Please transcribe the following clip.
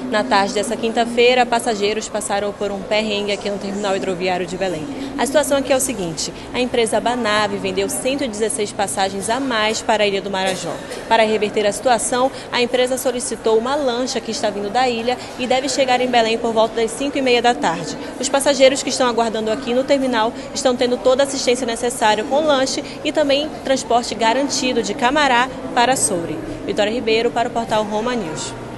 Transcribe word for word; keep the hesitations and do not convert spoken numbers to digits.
Na tarde dessa quinta-feira, passageiros passaram por um perrengue aqui no terminal hidroviário de Belém. A situação aqui é o seguinte: a empresa Banave vendeu cento e dezesseis passagens a mais para a Ilha do Marajó. Para reverter a situação, a empresa solicitou uma lancha que está vindo da ilha e deve chegar em Belém por volta das cinco e meia da tarde. Os passageiros que estão aguardando aqui no terminal estão tendo toda a assistência necessária com lanche e também transporte garantido de Camará para Soure. Vitória Ribeiro para o portal Roma News.